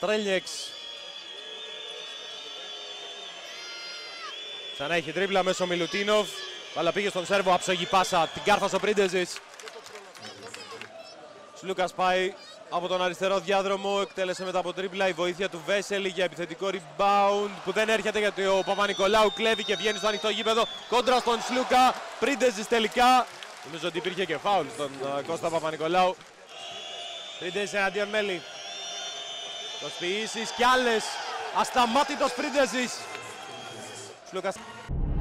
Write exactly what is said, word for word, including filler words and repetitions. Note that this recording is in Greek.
Στρέλνιεξ. Ξανά έχει τρίπλα μέσω Μιλουτίνοφ. Αλλά πήγε στον Σέρβο, άψογη πάσα, την κάρφασε ο Πρίντεζης. Σλούκας πάει από τον αριστερό διάδρομο, εκτέλεσε μετά από τρίπλα. Η βοήθεια του Βέσελη για επιθετικό rebound που δεν έρχεται γιατί ο Παπα-Νικολάου κλέβει και βγαίνει στο ανοιχτό γήπεδο. Κόντρα στον Σλούκα, Πρίντεζης τελικά. Νομίζω ότι υπήρχε και φάουλ στον uh, Κώστα Παπα-Νικολάου. Πρίντεζης εναντίον Μέλη. Προσποιήσεις κι άλλες. Ασταμάτητος Πρίντεζης. Σλούκας.